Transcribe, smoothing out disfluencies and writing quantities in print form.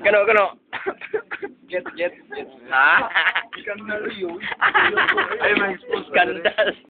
Kano. Jet. Ha? Skandal yun. Ay, may skandal.